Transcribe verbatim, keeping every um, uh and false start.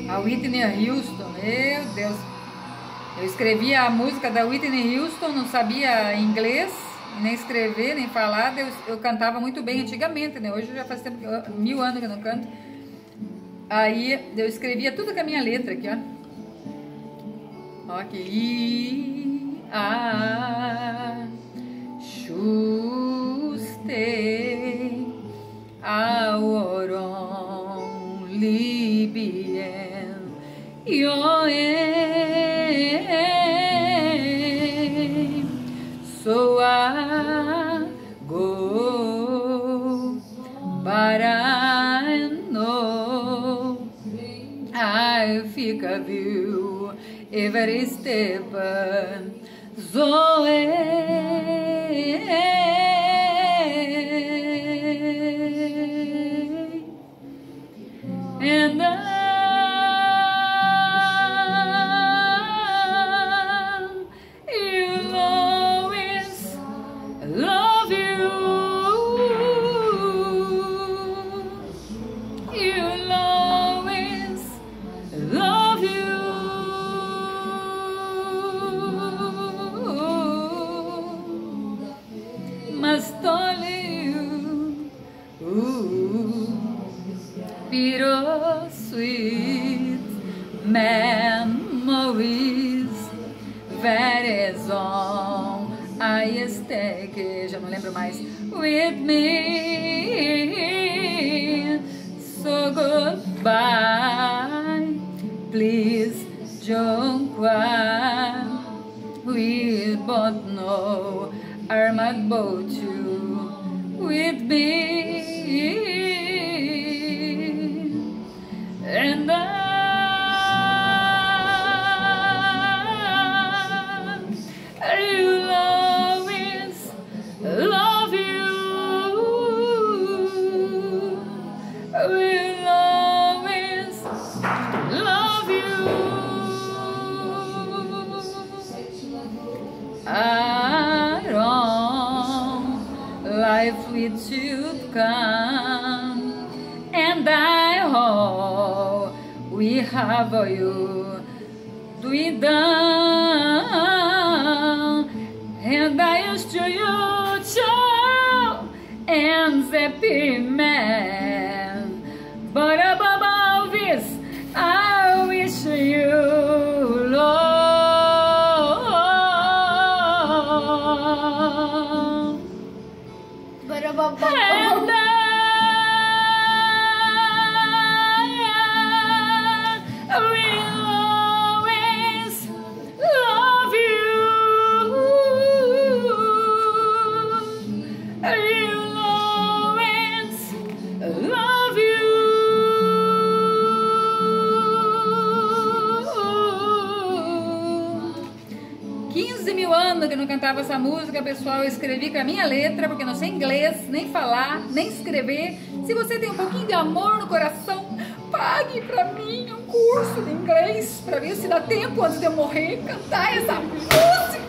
A Whitney Houston, meu Deus. Eu escrevia a música da Whitney Houston, não sabia inglês, nem escrever, nem falar. Eu, eu cantava muito bem antigamente, né? Hoje já faz tempo, mil anos que eu não canto. Aí eu escrevia tudo com a minha letra aqui, ó. Ó, aqui. Ah, Schuste, Auron, Libyen, Yoem, so I go, but I know I fica viu every step, Zoe. And I, you'll always love you. You'll always love you. Must only you. Ooh. Piro sweet memories, very long I stay, que já não lembro mais, with me. So goodbye, please don't cry. We both know I'm not both you with me. And I, you'll always love you. We'll always love you. I don't life with you come, and I hope we have you do it down, and I used to you child and the man, but above all this I wish you love. But above all, And I, quinze mil anos que eu não cantava essa música, pessoal. Eu escrevi com a minha letra, porque eu não sei inglês, nem falar, nem escrever. Se você tem um pouquinho de amor no coração, pague pra mim um curso de inglês, pra ver se dá tempo antes de eu morrer cantar essa música.